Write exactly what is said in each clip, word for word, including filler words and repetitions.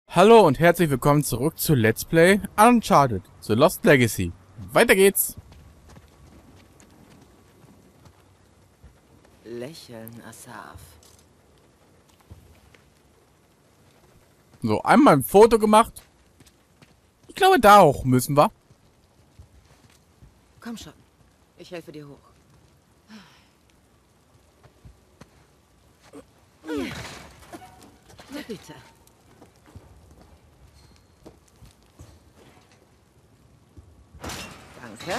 Hallo und herzlich willkommen zurück zu Let's Play Uncharted, The Lost Legacy. Weiter geht's. Lächeln, Asaf. So, einmal ein Foto gemacht. Ich glaube, da hoch müssen wir. Komm schon, ich helfe dir hoch. Na bitte. Danke.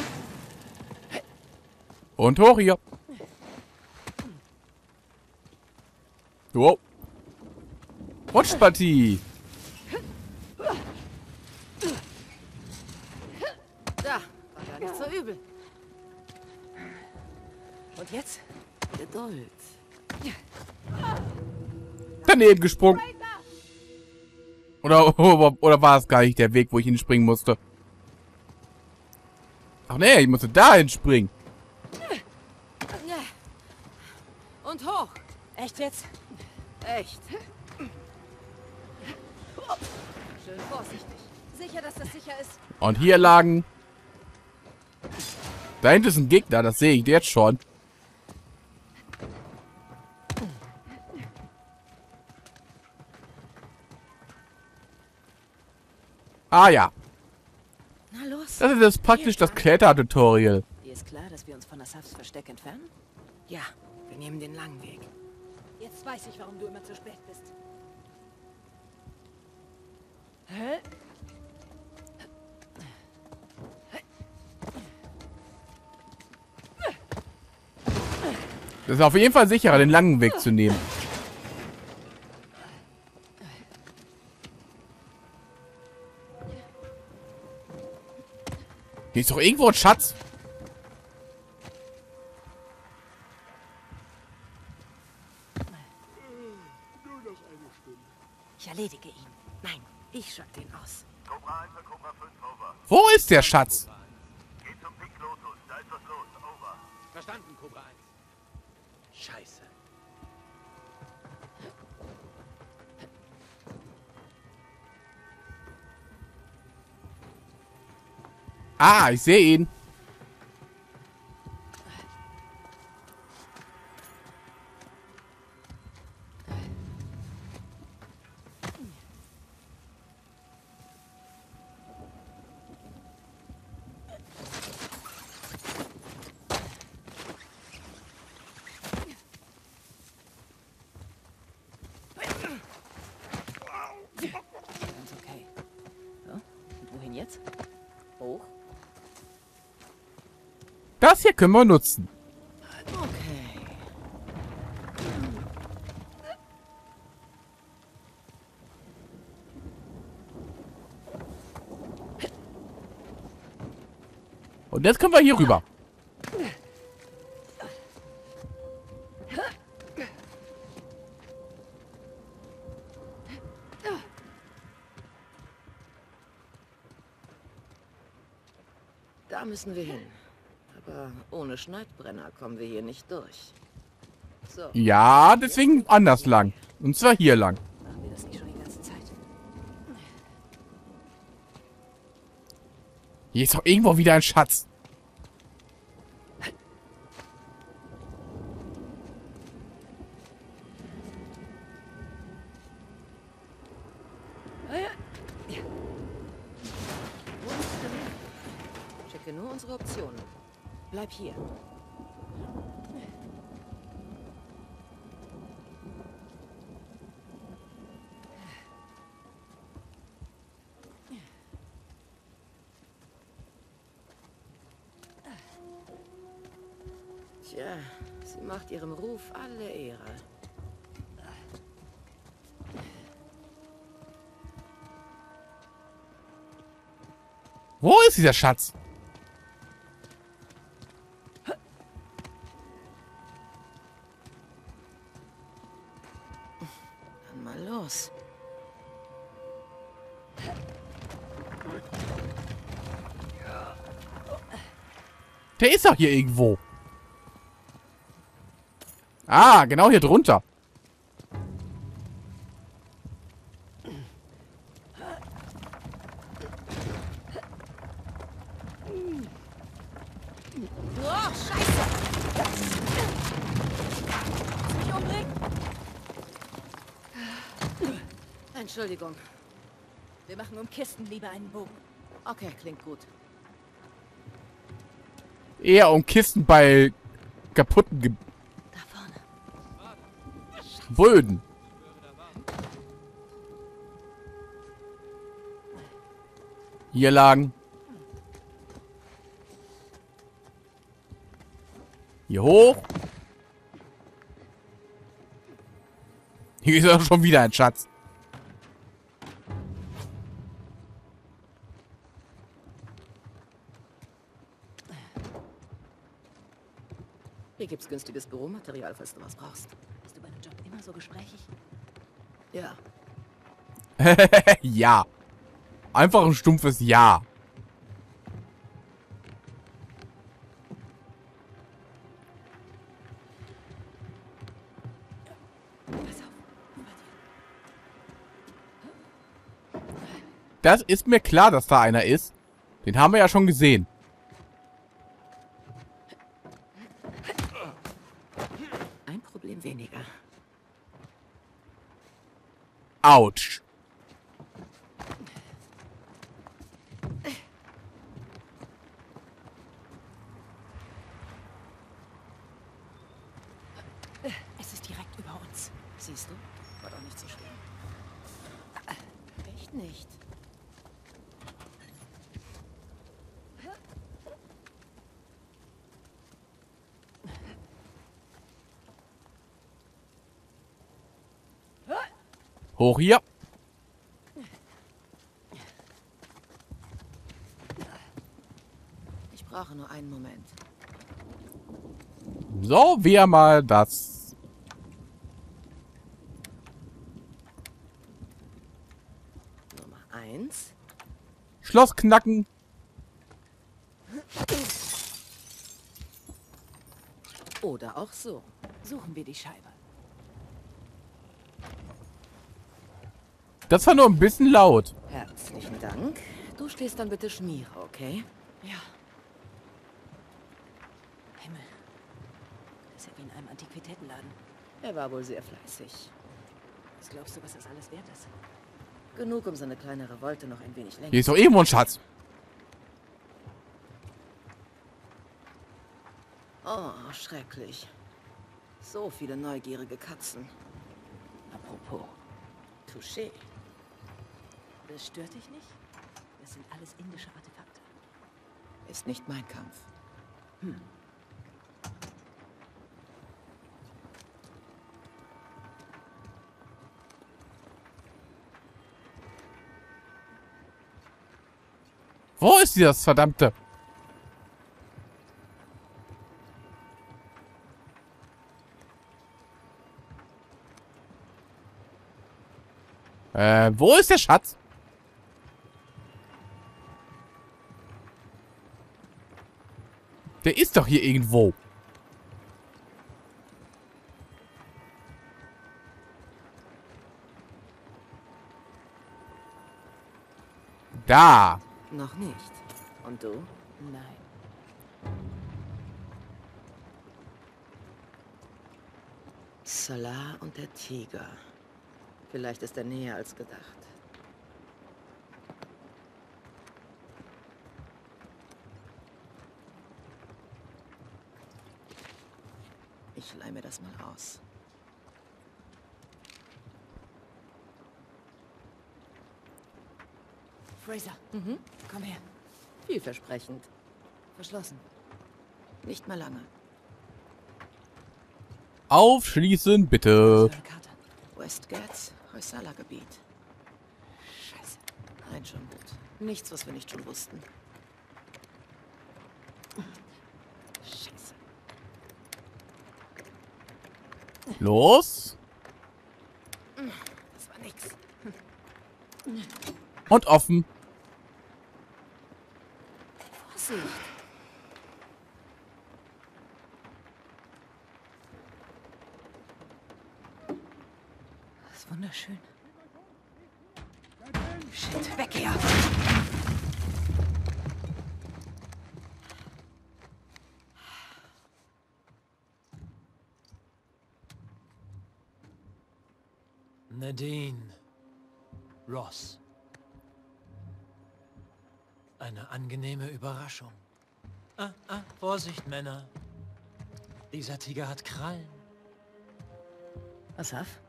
Und hoch hier. Wow. Rutschpartie. Da, war gar nicht so übel. Und jetzt? Geduld. Daneben gesprungen. Oder, oder, oder war es gar nicht der Weg, wo ich hinspringen musste? Ach nee, ich musste dahin springen. Und hoch. Echt jetzt? Echt. Schön vorsichtig. Sicher, dass das sicher ist. Und hier lagen... Da hinten ist ein Gegner, das sehe ich jetzt schon. Ah ja. Na los. Das ist jetzt praktisch das Kletter-Tutorial. Dir ist klar, dass wir uns von Asafs Versteck entfernen? Ja, wir nehmen den langen Weg. Jetzt weiß ich, warum du immer zu spät bist. Hä? Das ist auf jeden Fall sicherer, den langen Weg zu nehmen. Hier ist doch irgendwo ein Schatz. Ich erledige ihn. Nein, ich schalte ihn aus. Cobra eins für Cobra fünf, over. Wo ist der Schatz? Geht zum Pink Lotus, da ist was los, over. Verstanden, Cobra eins. Scheiße. Ah, ich sehe ihn. Ganz okay. So, und wohin jetzt? Hoch? Das hier können wir nutzen. Okay. Und jetzt können wir hier rüber. Da müssen wir hin. Aber ohne Schneidbrenner kommen wir hier nicht durch. So, Ja, deswegen anders lang. Und zwar hier lang. machen wir das nicht schon die ganze Zeit? Hier ist doch irgendwo wieder ein Schatz. Wo bist du denn hin? Checke nur unsere Optionen. Bleib hier. Tja, sie macht ihrem Ruf alle Ehre. Wo ist dieser Schatz? Dann mal los. Der ist doch hier irgendwo. Ah, genau hier drunter. Entschuldigung. Wir machen um Kisten lieber einen Bogen. Okay, klingt gut. Eher um Kisten bei kaputten Ge Da vorne. Böden. Hier lagen. Hier hoch. Hier ist auch schon wieder ein Schatz. Hier gibt's günstiges Büromaterial, falls du was brauchst. Bist du bei dem Job immer so gesprächig? Ja. Ja. Einfach ein stumpfes Ja. Pass auf. Über dir. Das ist mir klar, dass da einer ist. Den haben wir ja schon gesehen. Ein Problem weniger. Autsch. Es ist direkt über uns. Siehst du? War doch nicht so schwer. Echt nicht. Hoch hier. Ich brauche nur einen Moment. So, wir mal das. Nummer eins. Schloss knacken. Oder auch so. Suchen wir die Scheibe. Das war nur ein bisschen laut. Herzlichen Dank. Du stehst dann bitte Schmiere, okay? Ja. Himmel. Das ist ja wie in einem Antiquitätenladen. Er war wohl sehr fleißig. Was glaubst du, was das alles wert ist? Genug, um seine kleine Revolte noch ein wenig länger. Hier ist doch irgendwo ein Schatz. Oh, schrecklich. So viele neugierige Katzen. Apropos. Touché. Das stört dich nicht? Das sind alles indische Artefakte. Ist nicht mein Kampf. Wo ist dieses verdammte? Äh, wo ist der Schatz? Der ist doch hier irgendwo. Da. Noch nicht. Und du? Nein. Salah und der Tiger. Vielleicht ist er näher als gedacht. Ich leih mir das mal aus. Fraser, Mhm. komm her. Vielversprechend. Verschlossen. Nicht mehr lange. Aufschließen, Was bitte. für eine Karte? Westgates, Hoysala-Gebiet. Scheiße. Nein, schon gut. Nichts, was wir nicht schon wussten. Scheiße. Los. Das war nix. Und offen. Vorsicht. Das ist wunderschön. Shit, weg hier. Nadine. Ross. Eine angenehme Überraschung. Ah, ah, Vorsicht, Männer. Dieser Tiger hat Krallen. Asaf?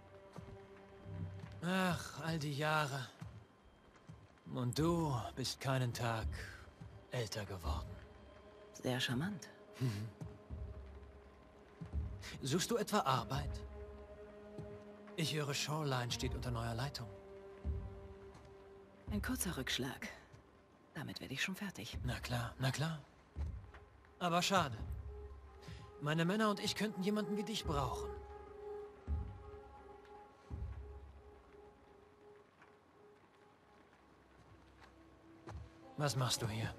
Ach, all die Jahre. Und du bist keinen Tag älter geworden. Sehr charmant. Suchst du etwa Arbeit? Ich höre, Shoreline steht unter neuer Leitung. Ein kurzer Rückschlag. Damit werde ich schon fertig. Na klar, na klar. Aber schade. Meine Männer und ich könnten jemanden wie dich brauchen. Was machst du hier?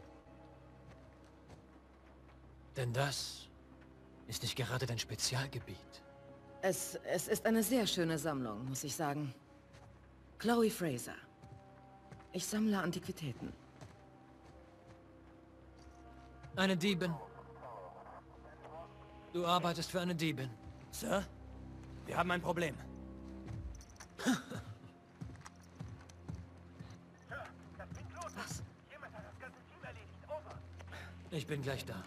Denn das ist nicht gerade dein Spezialgebiet. Es, es ist eine sehr schöne Sammlung, muss ich sagen. Chloe Fraser. Ich sammle Antiquitäten. Eine Diebin. Du arbeitest für eine Diebin. Sir, wir haben ein Problem. Was? Ich bin gleich da.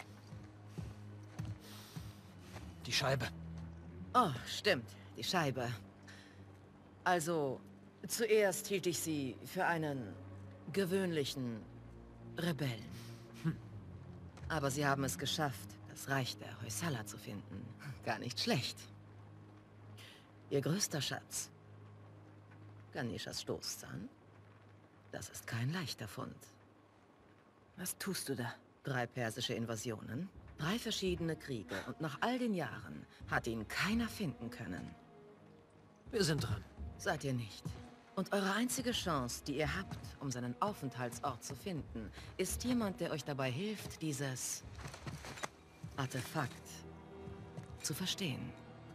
Die Scheibe. Oh, stimmt. Die Scheibe. Also, zuerst hielt ich sie für einen gewöhnlichen Rebellen. Hm. Aber sie haben es geschafft, das Reich der Hoysala zu finden. Gar nicht schlecht. Ihr größter Schatz. Ganeshas Stoßzahn. Das ist kein leichter Fund. Was tust du da? Drei persische Invasionen, drei verschiedene Kriege und nach all den Jahren hat ihn keiner finden können. Wir sind dran. Seid ihr nicht. Und eure einzige Chance, die ihr habt, um seinen Aufenthaltsort zu finden, ist jemand, der euch dabei hilft, dieses Artefakt zu verstehen.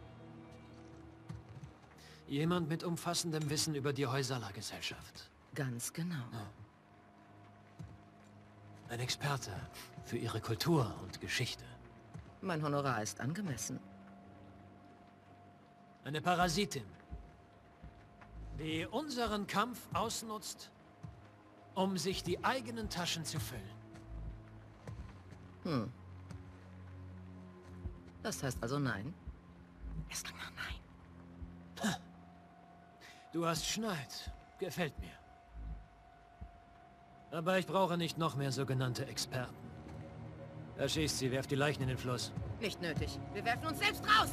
Jemand mit umfassendem Wissen über die Hoysala-Gesellschaft. Ganz genau. Ein Experte für ihre Kultur und Geschichte. Mein Honorar ist angemessen. Eine Parasitin, die unseren Kampf ausnutzt, um sich die eigenen Taschen zu füllen. Hm. Das heißt also nein? Es klingt nach nein. Du hast Schneid. Gefällt mir. Aber ich brauche nicht noch mehr sogenannte Experten. Erschießt sie, werft die Leichen in den Fluss. Nicht nötig. Wir werfen uns selbst raus!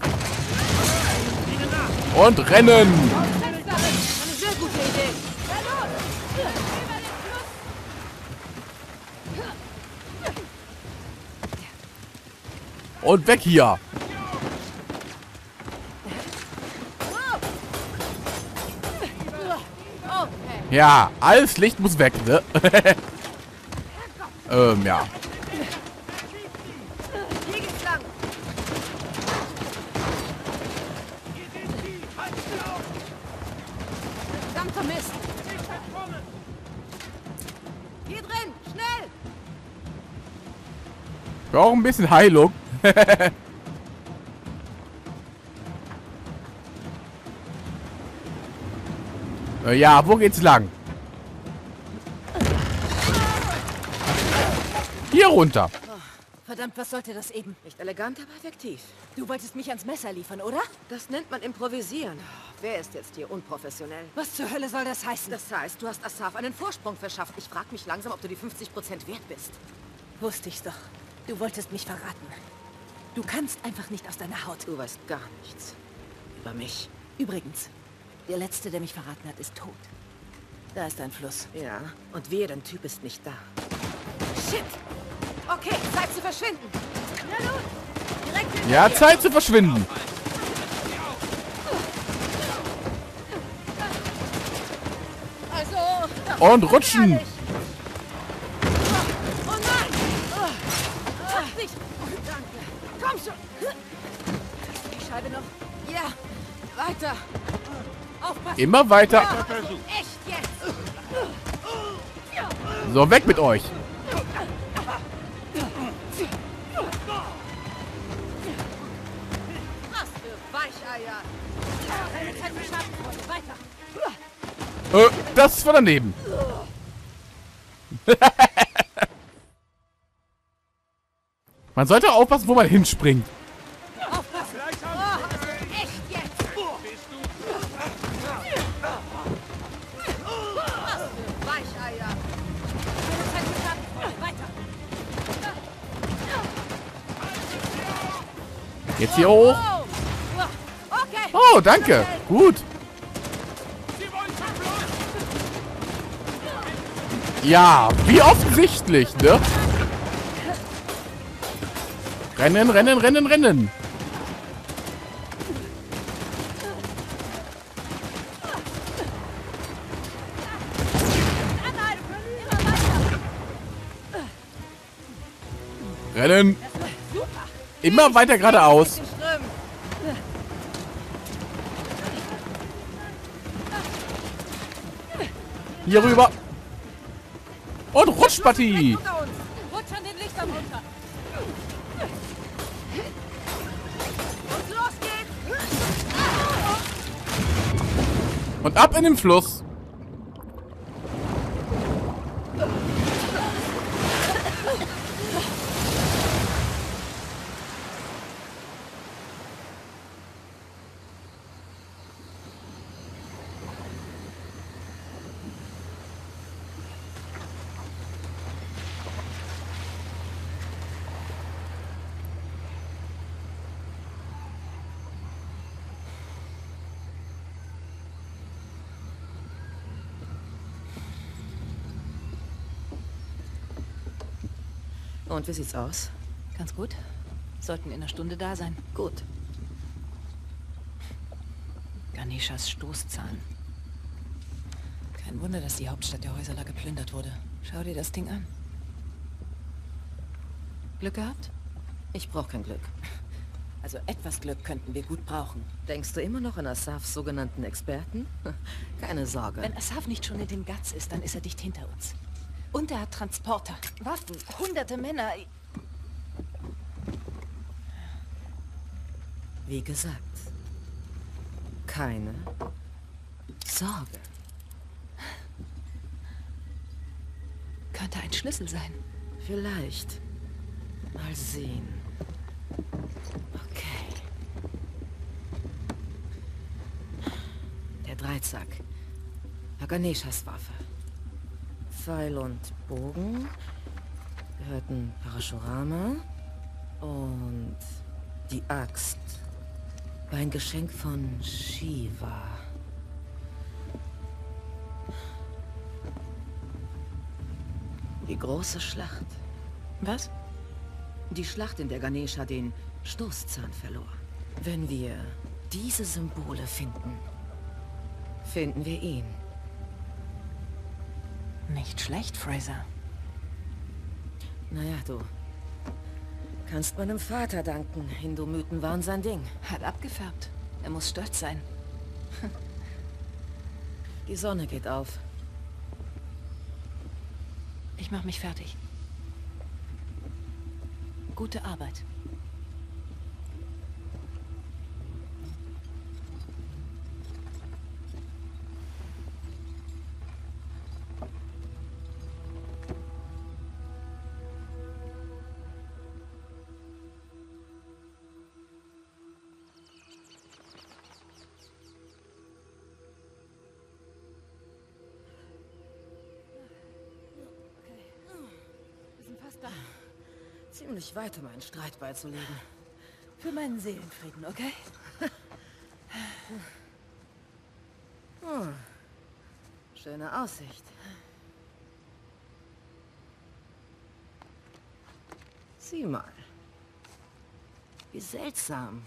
Und rennen! Eine sehr gute Idee. Und weg hier! Ja, alles Licht muss weg, ne? ähm, ja. Hier geht's lang. Verdammter Mist. Hier drin, schnell! Ich brauche ein bisschen Heilung. Ja, wo geht's lang? Hier runter. Verdammt, was sollte das eben? Nicht elegant, aber effektiv. Du wolltest mich ans Messer liefern, oder? Das nennt man improvisieren. Wer ist jetzt hier unprofessionell? Was zur Hölle soll das heißen? Das heißt, du hast Asaf einen Vorsprung verschafft. Ich frage mich langsam, ob du die fünfzig Prozent wert bist. Wusste ich's doch. Du wolltest mich verraten. Du kannst einfach nicht aus deiner Haut. Du weißt gar nichts über mich. Übrigens, der Letzte, der mich verraten hat, ist tot. Da ist ein Fluss. Ja, und wehe, dein Typ ist nicht da. Shit! Okay, Zeit zu verschwinden. Na nun, direkt hinter Ja, dir. Zeit zu verschwinden. Also... Und rutschen. Ehrlich. Oh nein! Oh, oh, nicht. Danke. Komm schon. Die Scheibe noch. Ja, weiter. Aufpassen. Immer weiter. Echt jetzt? So, weg mit euch. Was für Weicheier. Keine Zeit für Schadenfreude. Weiter. Äh, das war daneben. Man sollte aufpassen, wo man hinspringt. Weicheier. Jetzt hier hoch. Oh, danke. Gut. Ja, wie offensichtlich, ne? Rennen, rennen, rennen, rennen. Rennen. Immer weiter geradeaus. Hier rüber. Und Rutschpartie. Rutsch an den Lichtern runter. Und los geht's. Und ab in den Fluss. Und wie sieht's aus? Ganz gut. Sollten in einer Stunde da sein. Gut. Ganeshas Stoßzahn. Kein Wunder, dass die Hauptstadt der Häuserler geplündert wurde. Schau dir das Ding an. Glück gehabt? Ich brauche kein Glück. Also etwas Glück könnten wir gut brauchen. Denkst du immer noch an Asafs sogenannten Experten? Keine Sorge. Wenn Asaf nicht schon in den Guts ist, dann ist er dicht hinter uns. Und er hat Transporter, Waffen, hunderte Männer. Wie gesagt, keine Sorge. Könnte ein Schlüssel sein. Vielleicht. Mal sehen. Okay. Der Dreizack. Ganeshas Waffe. Pfeil und Bogen gehörten Parashurama und die Axt war ein Geschenk von Shiva. Die große Schlacht. Was? Die Schlacht, in der Ganesha den Stoßzahn verlor. Wenn wir diese Symbole finden, finden wir ihn. Nicht schlecht, Fraser. Naja, du kannst meinem Vater danken. Hindu-Mythen waren sein Ding. Hat abgefärbt. Er muss stolz sein. Die Sonne geht auf. Ich mach mich fertig. Gute Arbeit. Ziemlich weit, um einen Streit beizulegen. Für meinen Seelenfrieden, okay? Hm. Schöne Aussicht. Sieh mal. Wie seltsam.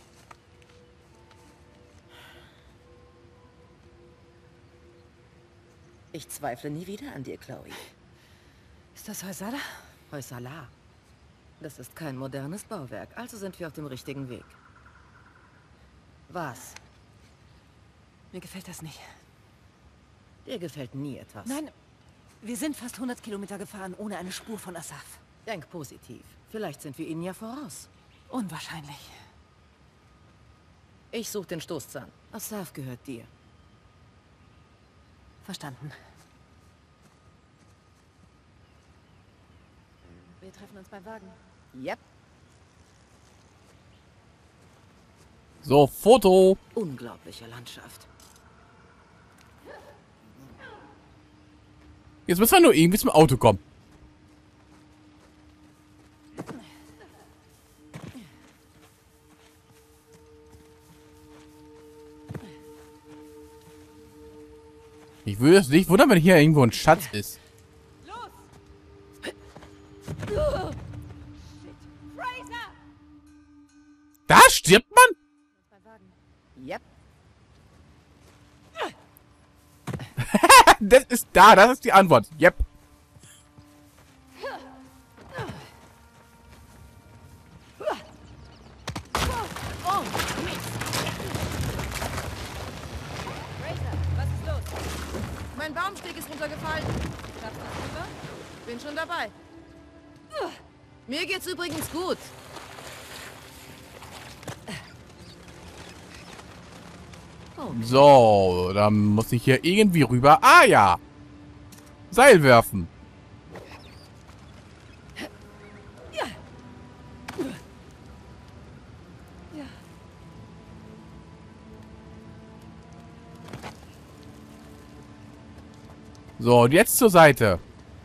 Ich zweifle nie wieder an dir, Chloe. Ist das Hoysala? Hoysala. Das ist kein modernes Bauwerk, also sind wir auf dem richtigen Weg. Was? Mir gefällt das nicht. Dir gefällt nie etwas. Nein, wir sind fast hundert Kilometer gefahren, ohne eine Spur von Asaf. Denk positiv. Vielleicht sind wir ihnen ja voraus. Unwahrscheinlich. Ich suche den Stoßzahn. Asaf gehört dir. Verstanden. Wir treffen uns beim Wagen. Yep. So, Foto. Unglaubliche Landschaft. Jetzt müssen wir nur irgendwie zum Auto kommen. Ich würde es nicht wundern, wenn hier irgendwo ein Schatz ist. Da stirbt man? Yep. Das ist da, das ist die Antwort. Yep. Oh, Mist. Racer, was ist los? Mein Baumsteg ist runtergefallen. Schaffst du das rüber? Bin schon dabei. Mir geht's übrigens gut. So, dann muss ich hier irgendwie rüber. Ah ja. Seil werfen. So, und jetzt zur Seite.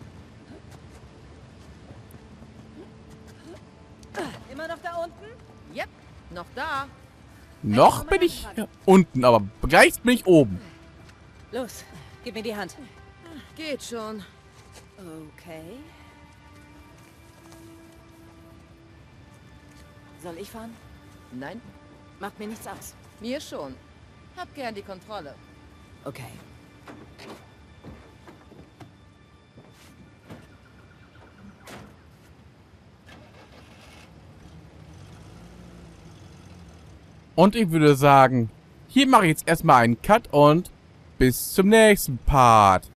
Immer noch da unten? Yep, noch da. Noch bin ich hier unten, aber gleich bin ich oben. Los, gib mir die Hand. Geht schon. Okay. Soll ich fahren? Nein, Macht mir nichts aus. mir schon. Hab gern die Kontrolle. Okay. Und ich würde sagen, hier mache ich jetzt erstmal einen Cut und bis zum nächsten Part.